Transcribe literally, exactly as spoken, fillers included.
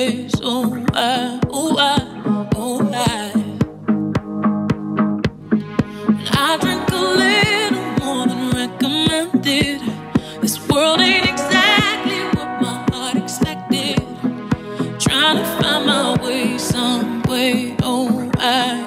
ways. Oh, I, oh, I, oh, I. And I drink a little more than recommended. This world ain't exactly what my heart expected. Trying to find my way some way. Oh, I.